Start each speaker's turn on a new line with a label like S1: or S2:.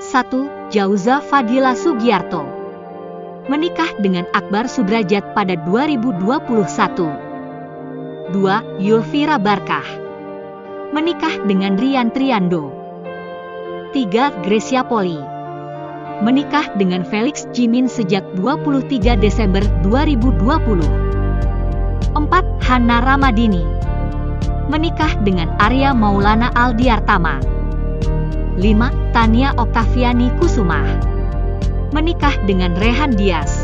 S1: 1. Jauza Fadila Sugiarto menikah dengan Akbar Sudrajat pada 2021. 2. Yulvira Barkah menikah dengan Rian Triando. 3. Gracia Poli menikah dengan Felix Jimin sejak 23 Desember 2020. 4. Hana Ramadini menikah dengan Arya Maulana Aldiartama. 5. Tania Oktaviani Kusumah menikah dengan Rehan Dias.